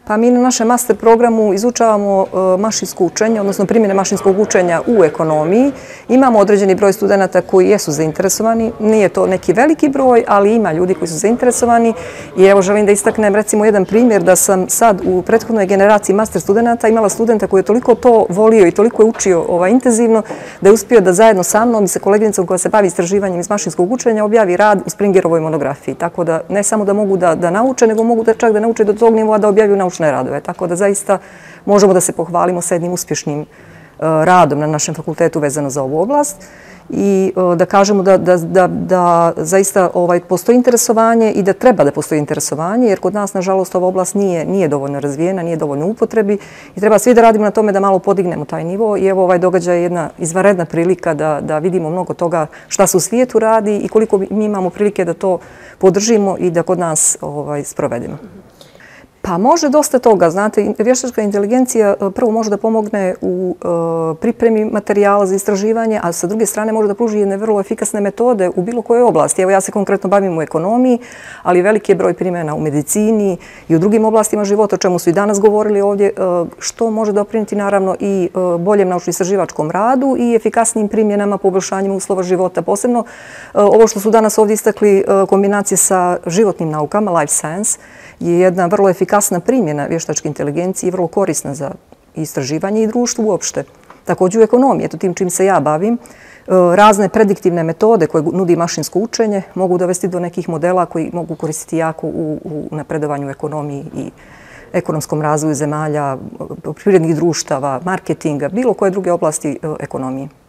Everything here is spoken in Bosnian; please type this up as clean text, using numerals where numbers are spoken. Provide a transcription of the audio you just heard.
Pa mi na našem master programu izučavamo mašinsko učenje, odnosno primjene mašinskog učenja u ekonomiji. Imamo određeni broj studenta koji jesu zainteresovani. Nije to neki veliki broj, ali ima ljudi koji su zainteresovani. I evo želim da istaknem recimo jedan primjer da sam sad u prethodnoj generaciji master studenta imala studenta koji je toliko to volio i toliko je učio intenzivno da je uspio da zajedno sa mnom i sa koleginicom koja se bavi istraživanjem iz mašinskog učenja objavi rad u Springerovoj monografiji. Tako da ne samo da mogu da nauče, nego mogu čak da nauče do tog nivoa da objavljuju naučne radove. Tako da zaista možemo da se pohvalimo sa jednim uspješnim radom na našem fakultetu vezano za ovu oblast i da kažemo da zaista postoji interesovanje i da treba da postoji interesovanje, jer kod nas, nažalost, ova oblast nije dovoljno razvijena, nije dovoljno u upotrebi i treba svi da radimo na tome da malo podignemo taj nivo i evo ovaj događaj je jedna izvanredna prilika da vidimo mnogo toga šta se u svijetu radi i koliko mi imamo prilike da to podržimo i da kod nas sprovedemo. Pa može dosta toga. Znate, vještačka inteligencija prvo može da pomogne u pripremi materijala za istraživanje, a sa druge strane može da pruži jedne vrlo efikasne metode u bilo kojoj oblasti. Evo ja se konkretno bavim u ekonomiji, ali veliki je broj primjena u medicini i u drugim oblastima života, o čemu su i danas govorili ovdje, što može doprinijeti naravno i boljem naučno-istraživačkom radu i efikasnim primjenama, poboljšanjem uslova života. Posebno ovo što su danas ovdje istakli kombinacije sa životnim naukama, life science, je jedna vrlo efikasna primjena vještačke inteligencije i vrlo korisna za istraživanje i društvo uopšte. Također u ekonomiji, eto tim čim se ja bavim, razne prediktivne metode koje nudi mašinsko učenje mogu dovesti do nekih modela koji mogu koristiti jako u napredovanju u ekonomiji i ekonomskom razvoju zemalja, privrednih društava, marketinga, bilo koje druge oblasti ekonomije.